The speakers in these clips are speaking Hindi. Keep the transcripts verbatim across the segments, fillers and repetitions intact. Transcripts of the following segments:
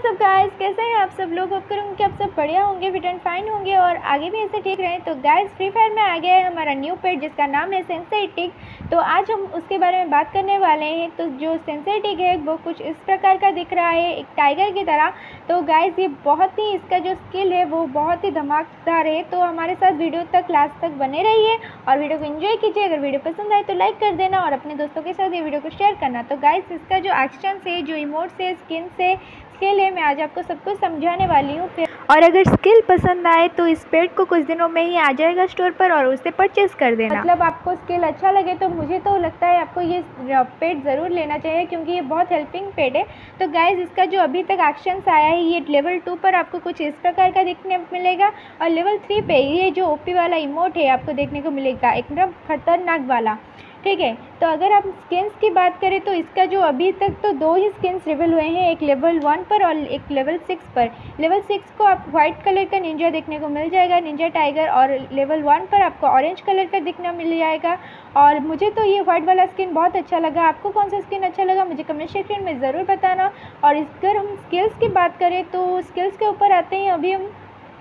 व्हाट्सअप गाइस, कैसे हैं आप सब लोग। होप करूँगी कि आप सब बढ़िया होंगे, फिट एंड फाइन होंगे और आगे भी ऐसे ठीक रहें। तो गाइस फ्री फायर में आ गया है हमारा न्यू पेट जिसका नाम है सेंसर टिक। तो आज हम उसके बारे में बात करने वाले हैं। तो जो सेंसर टिक है वो कुछ इस प्रकार का दिख रहा है, एक टाइगर की तरह। तो गाइस ये बहुत ही, इसका जो स्किल है वो बहुत ही धमाकेदार है। तो हमारे साथ वीडियो तक लास्ट तक बने रहिए और वीडियो को एंजॉय कीजिए। अगर वीडियो पसंद आए तो लाइक कर देना और अपने दोस्तों के साथ ये वीडियो को शेयर करना। तो गाइस इसका जो एक्शन से, जो इमोट से, स्किन से, स्किल है, मैं आज आपको सब कुछ समझाने वाली हूँ। फिर और अगर स्किल पसंद आए तो इस पेट को कुछ दिनों में ही आ जाएगा स्टोर पर और उसे परचेस कर देना। मतलब आपको स्किल अच्छा लगे तो मुझे तो लगता है आपको ये पेट ज़रूर लेना चाहिए क्योंकि ये बहुत हेल्पिंग पेट है। तो गाइज इसका जो अभी तक एक्शंस आया है ये लेवल टू पर आपको कुछ इस प्रकार का देखने मिलेगा और लेवल थ्री पे ये जो ओपी वाला इमोट है आपको देखने को मिलेगा, एकदम खतरनाक वाला। ठीक है, तो अगर आप स्किन्स की बात करें तो इसका जो अभी तक तो दो ही स्किन्स रिवील हुए हैं, एक लेवल वन पर और एक लेवल सिक्स पर। लेवल सिक्स को आप वाइट कलर का निंजा देखने को मिल जाएगा, निंजा टाइगर, और लेवल वन पर आपको ऑरेंज कलर का दिखना मिल जाएगा। और मुझे तो ये वाइट वाला स्किन बहुत अच्छा लगा। आपको कौन सा स्किन अच्छा लगा मुझे कमेंट सेक्शन में ज़रूर बताना। और अगर हम स्किल्स की बात करें तो स्किल्स के ऊपर आते हैं अभी हम।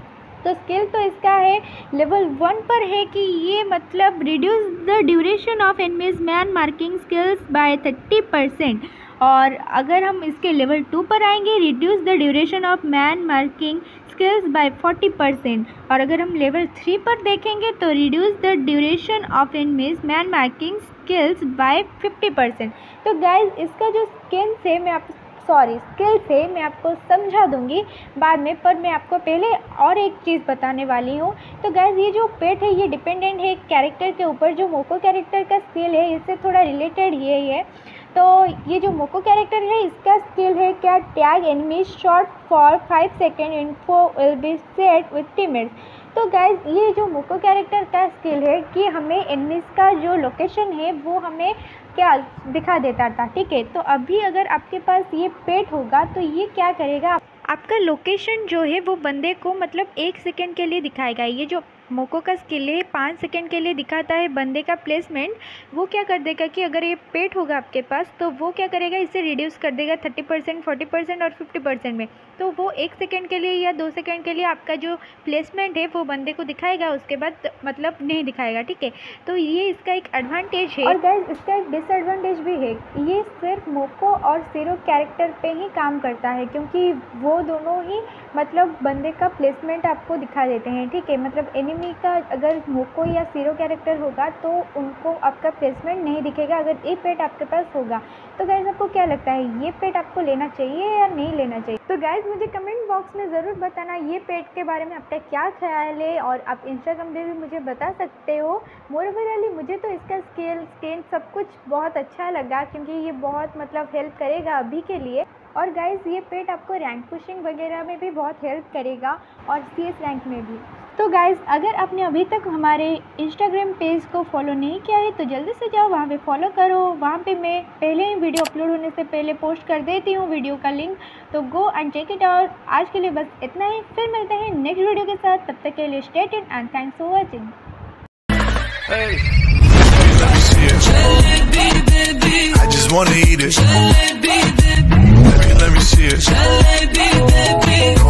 तो स्किल तो इसका है लेवल वन पर है कि ये मतलब reduce the duration of enemies man marking skills by thirty percent. और अगर हम इसके लेवल टू पर आएंगे, reduce the duration of man marking skills by forty percent. और अगर हम लेवल थ्री पर देखेंगे तो reduce the duration of enemies man marking skills by fifty percent. तो गाइज इसका जो स्किन से मैं आप सॉरी स्किल से मैं आपको समझा दूंगी बाद में, पर मैं आपको पहले और एक चीज़ बताने वाली हूँ। तो गाइज ये जो पेट है ये डिपेंडेंट है कैरेक्टर के ऊपर। जो मोको कैरेक्टर का स्किल है इससे थोड़ा रिलेटेड ये है। तो ये जो मोको कैरेक्टर है इसका स्किल है क्या, tag enemy shot for five second info will be set with teammates. तो गाइज ये जो मोको कैरेक्टर का स्किल है कि हमें एनिमीज का जो लोकेशन है वो हमें क्या दिखा देता था। ठीक है, तो अभी अगर आपके पास ये पेट होगा तो ये क्या करेगा, आपका लोकेशन जो है वो बंदे को मतलब एक सेकेंड के लिए दिखाएगा। ये जो मोको का स्किल है पाँच सेकंड के लिए दिखाता है बंदे का प्लेसमेंट। वो क्या कर देगा कि अगर ये पेट होगा आपके पास तो वो क्या करेगा, इसे रिड्यूस कर देगा थर्टी परसेंट, फोर्टी परसेंट और फिफ्टी परसेंट में। तो वो एक सेकंड के लिए या दो सेकंड के लिए आपका जो प्लेसमेंट है वो बंदे को दिखाएगा, उसके बाद मतलब नहीं दिखाएगा। ठीक है, तो ये इसका एक एडवांटेज है। और गाइस इसका एक डिसएडवांटेज भी है, ये सिर्फ मोको और सीरो कैरेक्टर पे ही काम करता है क्योंकि वो दोनों ही मतलब बंदे का प्लेसमेंट आपको दिखा देते हैं। ठीक है, मतलब एनिमी का अगर मोको या सीरो कैरेक्टर होगा तो उनको आपका प्लेसमेंट नहीं दिखेगा अगर ये पेट आपके पास होगा। तो गाइज आपको क्या लगता है ये पेट आपको लेना चाहिए या नहीं लेना चाहिए? तो गाइज मुझे कमेंट बॉक्स में ज़रूर बताना ये पेट के बारे में आपका क्या ख्याल है और आप इंस्टाग्राम पे भी मुझे बता सकते हो। मोरवरली मुझे तो इसका स्केल स्किन सब कुछ बहुत अच्छा लगा क्योंकि ये बहुत मतलब हेल्प करेगा अभी के लिए। और गाइज़ ये पेट आपको रैंक पुशिंग वगैरह में भी बहुत हेल्प करेगा और सीएस रैंक में भी। तो गाइज़ अगर आपने अभी तक हमारे इंस्टाग्राम पेज को फॉलो नहीं किया है तो जल्दी से जाओ वहाँ पे फॉलो करो। वहाँ पे मैं पहले ही वीडियो अपलोड होने से पहले पोस्ट कर देती हूँ वीडियो का लिंक, तो go and check it out. आज के लिए बस इतना ही, फिर मिलते हैं नेक्स्ट वीडियो के साथ। तब तक के लिए stay tuned and thanks for watching. I just wanna eat it. Let me, let me see it.